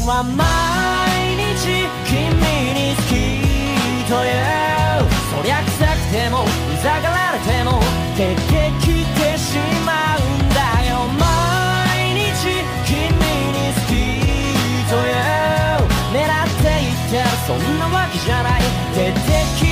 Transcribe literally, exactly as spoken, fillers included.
は毎日君に好きというそりゃ臭くてもうざがられても出てきてしまうんだよ毎日君に好きという狙っていってるそんなわけじゃない出てき